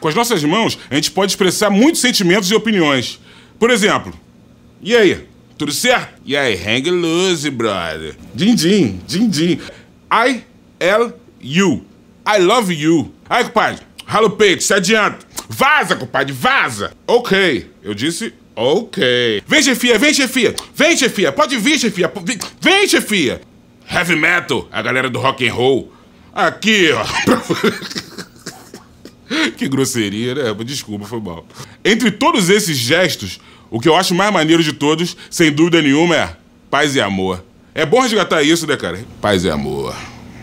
Com as nossas mãos, a gente pode expressar muitos sentimentos e opiniões. Por exemplo, e aí, tudo certo? E aí, hang loose, brother. Din-din, din-din. I-L-U. I love you. Aí, compadre, rala o peito, se adianta. Vaza, compadre, vaza. Ok, eu disse ok. Vem, chefia, vem, chefia. Vem, chefia, pode vir, chefia. Vem, chefia. Heavy metal, a galera do rock and roll. Aqui, ó. Que grosseria, né? Desculpa, foi mal. Entre todos esses gestos, o que eu acho mais maneiro de todos, sem dúvida nenhuma, é paz e amor. É bom resgatar isso, né, cara? Paz e amor.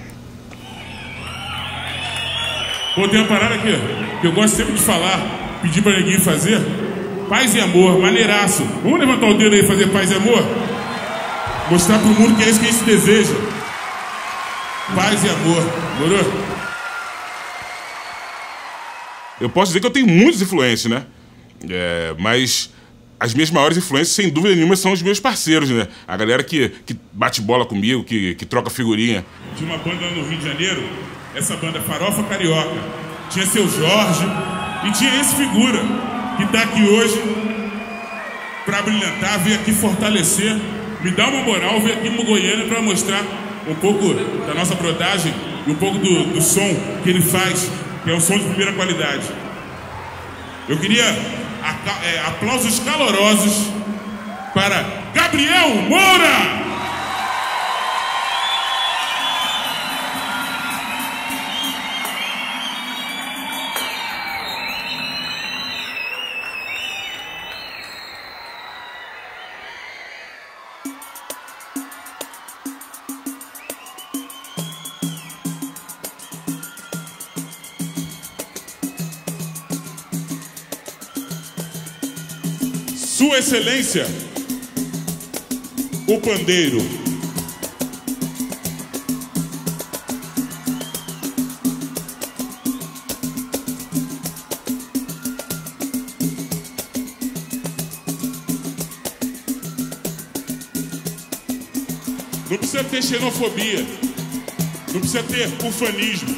Pô, tem uma parada aqui, que eu gosto sempre de falar, pedir pra ninguém fazer. Paz e amor, maneiraço. Vamos levantar o dedo aí e fazer paz e amor? Mostrar pro mundo que é isso que a gente deseja. Paz e amor, morou? Eu posso dizer que eu tenho muitas influências, né? Mas as minhas maiores influências, sem dúvida nenhuma, são os meus parceiros, né? A galera que bate bola comigo, que troca figurinha. Tinha uma banda no Rio de Janeiro, essa banda Farofa Carioca. Tinha seu Jorge e tinha esse figura que tá aqui hoje pra brilhantar, veio aqui fortalecer, me dá uma moral, veio aqui no Goiânia pra mostrar um pouco da nossa brodagem e um pouco do som que ele faz, que é um som de primeira qualidade. Eu queria aplausos calorosos para Gabriel Moura! Sua Excelência, o pandeiro. Não precisa ter xenofobia, não precisa ter ufanismo.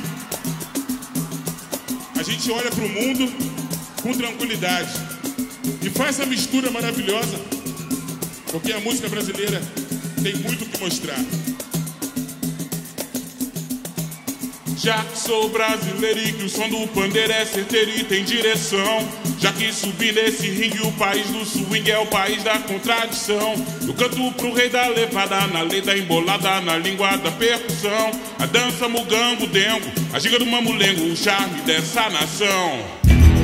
A gente olha para o mundo com tranquilidade. E faz essa mistura maravilhosa, porque a música brasileira tem muito o que mostrar. Já que sou brasileiro e que o som do pandeiro é certeiro e tem direção, já que subi nesse ringue, o país do swing é o país da contradição. Eu canto pro rei da levada, na lei da embolada, na língua da percussão. A dança, mugango, dengo, a giga do mamulengo, o charme dessa nação.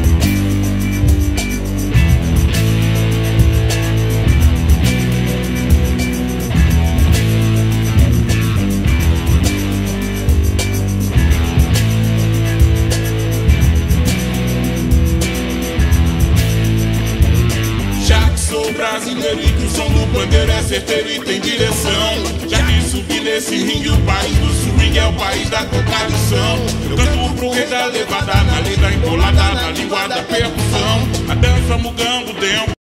Brasileiro e que o som do pandeiro é certeiro e tem direção. Já que subi nesse ringue, o país do swing é o país da contradição. Eu canto pro rei da levada, na lei da embolada, na língua da percussão. A dança, mugango, dengo,